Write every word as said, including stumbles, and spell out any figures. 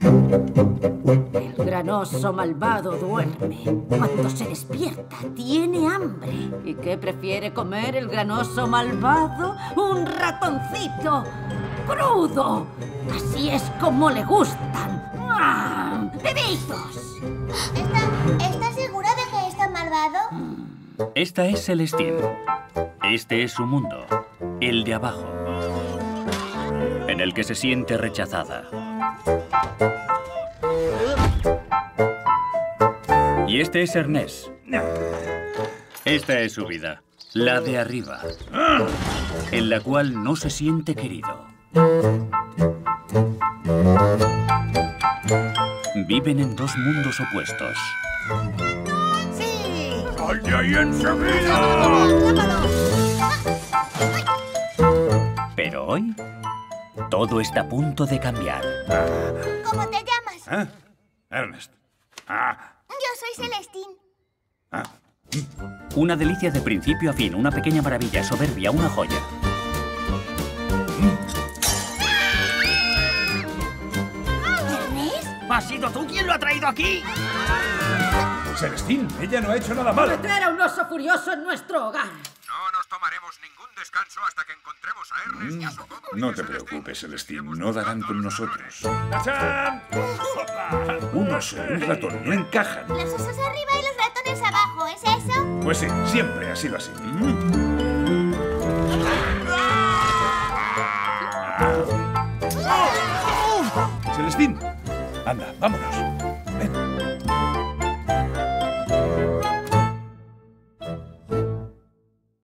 El gran oso malvado duerme. Cuando se despierta, tiene hambre. ¿Y qué prefiere comer el gran oso malvado? ¡Un ratoncito crudo! Así es como le gustan. ¡Ah! ¡Bebitos! ¿Está, ¿Estás segura de que es tan malvado? Esta es Celestine. Este es su mundo, el de abajo, en el que se siente rechazada. Y este es Ernest. Esta es su vida, la de arriba, en la cual no se siente querido. Viven en dos mundos opuestos. ¡Sí! ¡Al de ahí enseguida! Pero hoy, todo está a punto de cambiar. ¿Cómo te llamas? ¿Eh? Ernest. Ah. Yo soy Celestine. Ah. Una delicia de principio a fin, una pequeña maravilla, soberbia, una joya. ¿Ernest? ¿Has sido tú quien lo ha traído aquí? Celestine, ella no ha hecho nada malo. Meter a un oso furioso en nuestro hogar. No nos tomaremos ningún descanso hasta que encontremos a Ernest y a su cómplice. No te preocupes, Celestine, no darán con nosotros. ¡Tachán! Un oso y un ratón no encajan. Los osos arriba y los ratones abajo, ¿es eso? Pues sí, siempre ha sido así. Celestine, anda, vámonos.